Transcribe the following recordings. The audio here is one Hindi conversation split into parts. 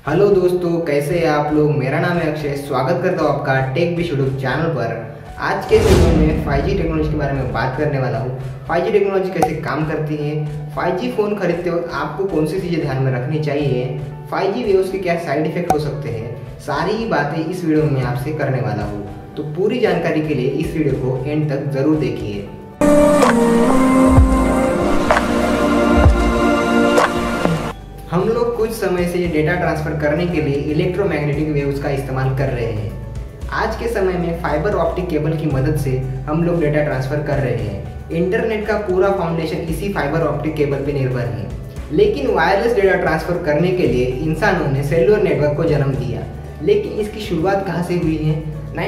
हेलो दोस्तों, कैसे हैं आप लोग। मेरा नाम है अक्षय। स्वागत करता हूँ आपका टेक विश यूट्यूब चैनल पर। आज के वीडियो में 5G टेक्नोलॉजी के बारे में बात करने वाला हूँ। 5G टेक्नोलॉजी कैसे काम करती है, 5G फ़ोन खरीदते वक्त आपको कौन सी चीज़ें ध्यान में रखनी चाहिए, 5G वेव्स के क्या साइड इफेक्ट हो सकते हैं, सारी ही बातें इस वीडियो में आपसे करने वाला हूँ। तो पूरी जानकारी के लिए इस वीडियो को एंड तक ज़रूर देखिए। हम लोग कुछ समय से डेटा ट्रांसफ़र करने के लिए इलेक्ट्रोमैग्नेटिक वेव्स का इस्तेमाल कर रहे हैं। आज के समय में फाइबर ऑप्टिक केबल की मदद से हम लोग डेटा ट्रांसफ़र कर रहे हैं। इंटरनेट का पूरा फाउंडेशन इसी फाइबर ऑप्टिक केबल पर निर्भर है। लेकिन वायरलेस डेटा ट्रांसफ़र करने के लिए इंसानों ने सेलुलर नेटवर्क को जन्म दिया। लेकिन इसकी शुरुआत कहाँ से हुई है?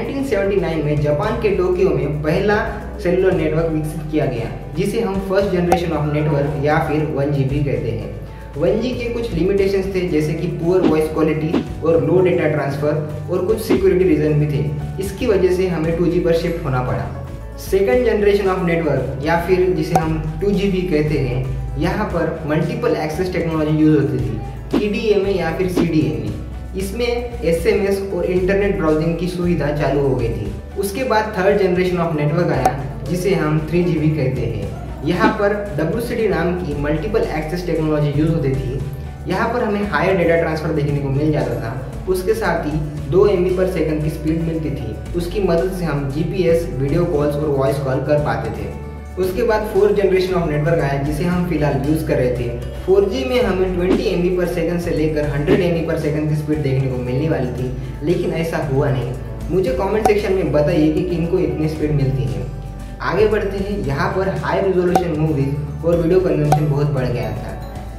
1979 में जापान के टोक्यो में पहला सेलुलर नेटवर्क विकसित किया गया, जिसे हम फर्स्ट जनरेशन ऑफ नेटवर्क या फिर 1G भी कहते हैं। 1G के कुछ लिमिटेशंस थे, जैसे कि पुअर वॉइस क्वालिटी और लो डेटा ट्रांसफ़र, और कुछ सिक्योरिटी रीजन भी थे। इसकी वजह से हमें 2G पर शिफ्ट होना पड़ा। सेकंड जनरेशन ऑफ नेटवर्क या फिर जिसे हम 2G भी कहते हैं, यहाँ पर मल्टीपल एक्सेस टेक्नोलॉजी यूज होती थी, TDMA या फिर CDMA। इसमें SMS और इंटरनेट ब्राउजिंग की सुविधा चालू हो गई थी। उसके बाद थर्ड जनरेशन ऑफ नेटवर्क आया, जिसे हम 3G भी कहते हैं। यहाँ पर WCD नाम की मल्टीपल एक्सेस टेक्नोलॉजी यूज होती थी। यहाँ पर हमें हायर डेटा ट्रांसफ़र देखने को मिल जाता था। उसके साथ ही 2 MB पर सेकंड की स्पीड मिलती थी। उसकी मदद से हम GPS, वीडियो कॉल्स और वॉइस कॉल कर पाते थे। उसके बाद फोर्थ जनरेशन ऑफ नेटवर्क आया, जिसे हम फिलहाल यूज़ कर रहे थे। 4G में हमें 20 MB पर सेकंड से लेकर 100 MB पर सेकंड की स्पीड देखने को मिलने वाली थी, लेकिन ऐसा हुआ नहीं। मुझे कमेंट सेक्शन में बताइए कि किनको इतनी स्पीड मिलती है। आगे बढ़ते हैं। यहाँ पर हाई रिजोल्यूशन मूवीज और वीडियो कन्जम्पशन बहुत बढ़ गया था।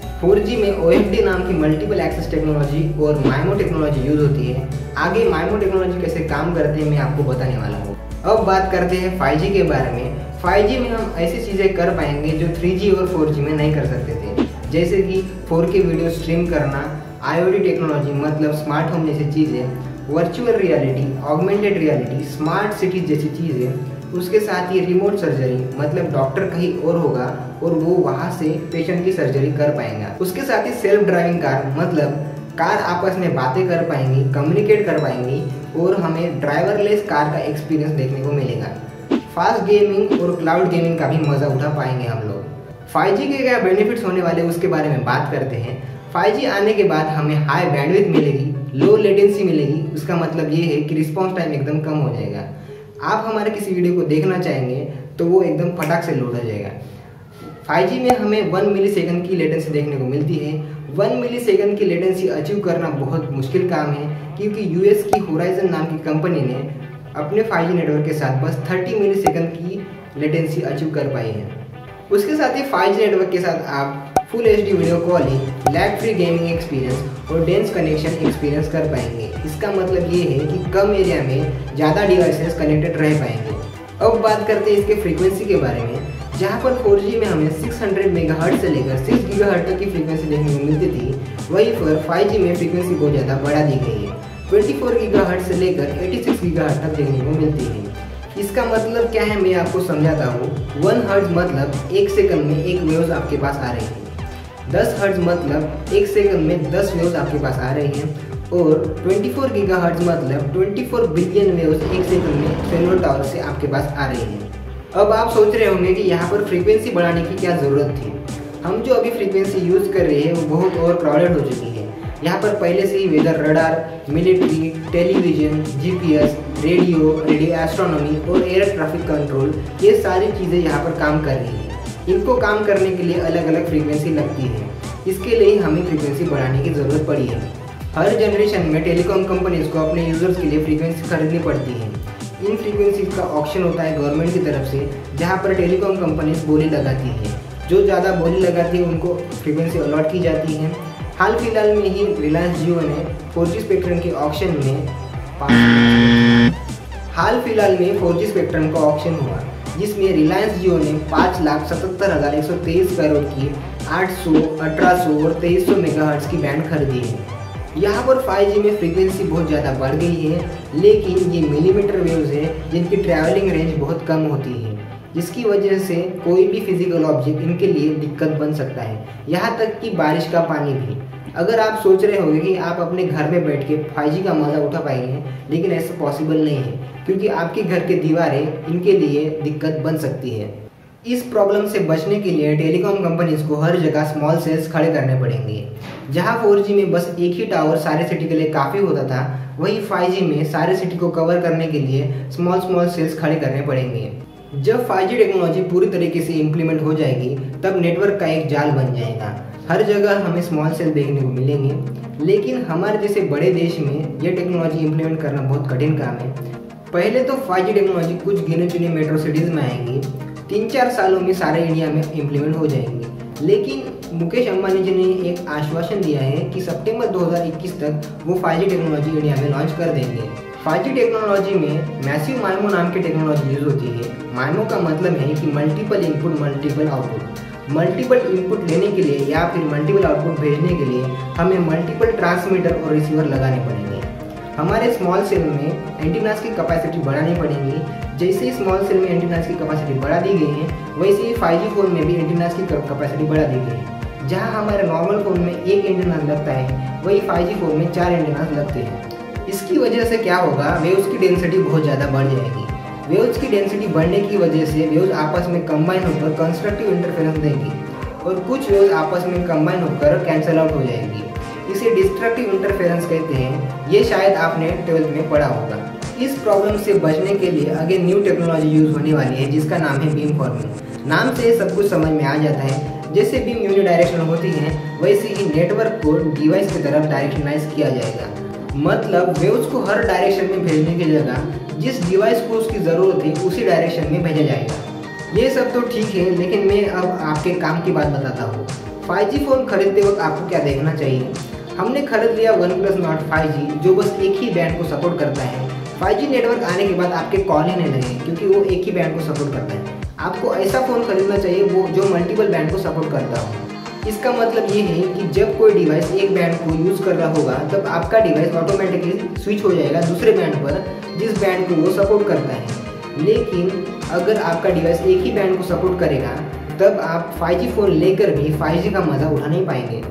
4G में OFD नाम की मल्टीपल एक्सेस टेक्नोलॉजी और MIMO टेक्नोलॉजी यूज होती है। आगे MIMO टेक्नोलॉजी कैसे काम करते हैं मैं आपको बताने वाला हूँ। अब बात करते हैं 5G के बारे में। 5G में हम ऐसी चीज़ें कर पाएंगे जो 3G और 4G में नहीं कर सकते थे, जैसे कि 4K वीडियो स्ट्रीम करना, IoT टेक्नोलॉजी मतलब स्मार्ट होम जैसी चीज़ें, virtual reality, augmented reality, smart cities जैसी चीज़ें। उसके साथ ही रिमोट सर्जरी मतलब डॉक्टर कहीं और होगा और वो वहाँ से पेशेंट की सर्जरी कर पाएंगा। उसके साथ ही सेल्फ ड्राइविंग कार मतलब कार आपस में बातें कर पाएंगी, कम्युनिकेट कर पाएंगी और हमें ड्राइवरलेस कार का एक्सपीरियंस देखने को मिलेगा। फास्ट गेमिंग और क्लाउड गेमिंग का भी मज़ा उठा पाएंगे हम लोग। 5G के क्या बेनिफिट्स होने वाले उसके बारे में बात करते हैं। 5G आने के बाद हमें हाई बैंडविड्थ मिलेगी, लो लेटेंसी मिलेगी। उसका मतलब ये है कि रिस्पॉन्स टाइम एकदम कम हो जाएगा। आप हमारे किसी वीडियो को देखना चाहेंगे तो वो एकदम फटाक से लोड हो जाएगा। 5G में हमें 1 मिलीसेकंड की लेटेंसी देखने को मिलती है। 1 मिलीसेकंड की लेटेंसी अचीव करना बहुत मुश्किल काम है, क्योंकि US की होराइजन नाम की कंपनी ने अपने 5G नेटवर्क के साथ बस 30 मिलीसेकंड की लेटेंसी अचीव कर पाई है। उसके साथ ही 5G नेटवर्क के साथ आप full HD video calling, lag free gaming experience और डेंस कनेक्शन एक्सपीरियंस कर पाएंगे। इसका मतलब ये है कि कम एरिया में ज़्यादा डिवाइसेस कनेक्टेड रह पाएंगे। अब बात करते हैं इसके फ्रीक्वेंसी के बारे में। जहाँ पर 4G में हमें 600 मेगाहर्ट्ज से लेकर 6 गीगाहर्ट्ज तक की फ्रीक्वेंसी देखने को मिलती थी, वहीं पर 5G में फ्रीक्वेंसी बहुत ज़्यादा बढ़ा दी गई है। 24 गीगाहर्ट्ज से लेकर 86 गीगाहर्ट्ज तक देखने को मिलती है। इसका मतलब क्या है मैं आपको समझाता हूँ। 1 हर्ट्ज मतलब 1 सेकंड में 1 वेव्स आपके पास आ रही है। 10 हर्ट्ज मतलब 1 सेकंड में 10 वेव्स आपके पास आ रही हैं। और 24 गीगाहर्ट्ज मतलब 24 बिलियन वेव्स 1 सेकंड में सेलुलर टावर से आपके पास आ रही हैं। अब आप सोच रहे होंगे कि यहाँ पर फ्रीक्वेंसी बढ़ाने की क्या ज़रूरत थी। हम जो अभी फ्रीक्वेंसी यूज़ कर रहे हैं वो बहुत और क्राउडेड हो चुकी है। यहाँ पर पहले से ही weather radar, military, television, GPS, radio astronomy और एयर ट्रैफिक कंट्रोल, ये सारी चीज़ें यहाँ पर काम कर रही हैं। इनको काम करने के लिए अलग अलग फ्रीक्वेंसी लगती है। इसके लिए हमें फ्रीक्वेंसी बढ़ाने की ज़रूरत पड़ी है। हर जनरेशन में टेलीकॉम कंपनीज को अपने यूज़र्स के लिए फ्रीक्वेंसी खरीदनी पड़ती है। इन फ्रीक्वेंसी का ऑक्शन होता है गवर्नमेंट की तरफ से, जहाँ पर टेलीकॉम कंपनीज बोली लगाती है। जो ज़्यादा बोली लगाती है उनको फ्रीक्वेंसी अलॉट की जाती है। हाल फिलहाल में ही रिलायंस जियो ने 4G स्पेक्ट्रम के ऑक्शन में 4G स्पेक्ट्रम का ऑक्शन हुआ, जिसमें रिलायंस जियो ने 5,77,123 करोड़ की 800, 1800 और 2300 मेगाहर्ट्ज की बैंड खरीदी है। यहाँ पर 5G में फ्रीक्वेंसी बहुत ज़्यादा बढ़ गई है, लेकिन ये मिलीमीटर वेव्स है जिनकी ट्रैवलिंग रेंज बहुत कम होती है, जिसकी वजह से कोई भी फिजिकल ऑब्जेक्ट इनके लिए दिक्कत बन सकता है। यहाँ तक कि बारिश का पानी भी। अगर आप सोच रहे होंगे कि आप अपने घर में बैठ के 5G का मज़ा उठा पाएंगे, लेकिन ऐसा पॉसिबल नहीं है, क्योंकि आपके घर के दीवारें इनके लिए दिक्कत बन सकती है। इस प्रॉब्लम से बचने के लिए टेलीकॉम कंपनीज को हर जगह स्मॉल सेल्स खड़े करने पड़ेंगे। जहां 4G में बस एक ही टावर सारे सिटी के लिए काफ़ी होता था, वहीं 5G में सारे सिटी को कवर करने के लिए स्मॉल सेल्स खड़े करने पड़ेंगे। जब 5G टेक्नोलॉजी पूरी तरीके से इम्प्लीमेंट हो जाएगी, तब नेटवर्क का एक जाल बन जाएगा। हर जगह हमें स्मॉल सेल देखने को मिलेंगे, लेकिन हमारे जैसे बड़े देश में यह टेक्नोलॉजी इम्प्लीमेंट करना बहुत कठिन काम है। पहले तो 5G टेक्नोलॉजी कुछ गिने चुने मेट्रो सिटीज़ में आएंगी, 3-4 सालों में सारे इंडिया में इम्प्लीमेंट हो जाएंगी। लेकिन मुकेश अंबानी जी ने एक आश्वासन दिया है कि सितंबर 2021 तक वो 5G टेक्नोलॉजी इंडिया में लॉन्च कर देंगे। 5G टेक्नोलॉजी में मैसिव माइमो नाम की टेक्नोलॉजी यूज होती है। माइमो का मतलब है कि multiple input multiple output. Multiple input लेने के लिए या फिर मल्टीपल आउटपुट भेजने के लिए हमें मल्टीपल ट्रांसमीटर और रिसीवर लगाने पड़ेंगे। हमारे स्मॉल सेल में एंटीनास की कैपेसिटी बढ़ानी पड़ेगी। जैसे ही स्मॉल सेल में एंटीनास की कैपेसिटी बढ़ा दी गई है, वैसे ही 5G फोन में भी एंटीनास की कैपेसिटी बढ़ा दी गई है। जहां हमारे नॉर्मल फोन में एक एंटीनास लगता है, वही 5G फोन में 4 एंटीनास लगते हैं। इसकी वजह से क्या होगा, वेव्स की डेंसिटी बहुत ज़्यादा बढ़ जाएगी। वेव्स की डेंसिटी बढ़ने की वजह से वेव्स आपस में कंबाइन होकर कंस्ट्रक्टिव इंटरफेरेंस देंगी और कुछ वेव्स आपस में कंबाइन होकर कैंसल आउट हो जाएगी। इसे डिस्ट्रक्टिव इंटरफेरेंस कहते हैं। ये शायद आपने 12th में पढ़ा होगा। इस प्रॉब्लम से बचने के लिए अगेन न्यू टेक्नोलॉजी यूज होने वाली है, जिसका नाम है बीम फॉर्मिंग। नाम से सब कुछ समझ में आ जाता है। जैसे बीम यूनिडायरेक्शनल होती है, वैसे ही नेटवर्क को डिवाइस की तरफ डायरेक्शनाइज किया जाएगा। मतलब वेव्स को हर डायरेक्शन में भेजने की जगह जिस डिवाइस को उसकी ज़रूरत है उसी डायरेक्शन में भेजा जाएगा। ये सब तो ठीक है, लेकिन मैं अब आपके काम की बात बताता हूँ। 5G फ़ोन खरीदते वक्त आपको क्या देखना चाहिए। हमने खरीद लिया OnePlus Nord 5G, जो बस एक ही बैंड को सपोर्ट करता है। 5G नेटवर्क आने के बाद आपके कॉल ही नहीं लगे, क्योंकि वो एक ही बैंड को सपोर्ट करता है। आपको ऐसा फ़ोन खरीदना चाहिए वो जो मल्टीपल बैंड को सपोर्ट करता हो। इसका मतलब ये है कि जब कोई डिवाइस एक बैंड को यूज़ कर रहा होगा, तब आपका डिवाइस ऑटोमेटिकली स्विच हो जाएगा दूसरे बैंड पर जिस बैंड को वो सपोर्ट करता है। लेकिन अगर आपका डिवाइस एक ही बैंड को सपोर्ट करेगा, तब आप 5G फ़ोन लेकर भी 5G का मज़ा उठा नहीं पाएंगे।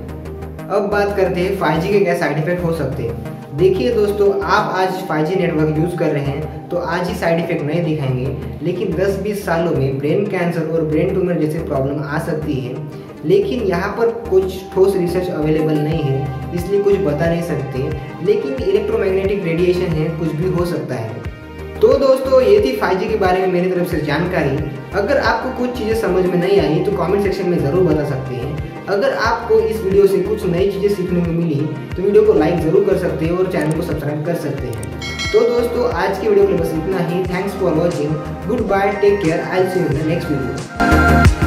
अब बात करते हैं 5G के क्या साइड इफेक्ट हो सकते हैं। देखिए दोस्तों, आप आज 5G नेटवर्क यूज़ कर रहे हैं तो आज ही साइड इफेक्ट नहीं दिखाएंगे, लेकिन 10-20 सालों में ब्रेन कैंसर और ब्रेन ट्यूमर जैसे प्रॉब्लम आ सकती है। लेकिन यहाँ पर कुछ ठोस रिसर्च अवेलेबल नहीं है, इसलिए कुछ बता नहीं सकते। लेकिन इलेक्ट्रोमैग्नेटिक रेडिएशन है, कुछ भी हो सकता है। तो दोस्तों, ये थी 5G के बारे में मेरी तरफ से जानकारी। अगर आपको कुछ चीज़ें समझ में नहीं आई तो कमेंट सेक्शन में ज़रूर बता सकते हैं। अगर आपको इस वीडियो से कुछ नई चीज़ें सीखने को मिली तो वीडियो को लाइक ज़रूर कर सकते हैं और चैनल को सब्सक्राइब कर सकते हैं। तो दोस्तों, आज की वीडियो के लिए बस इतना ही। Thanks for watching. Good bye, take care, I will see you in the next video.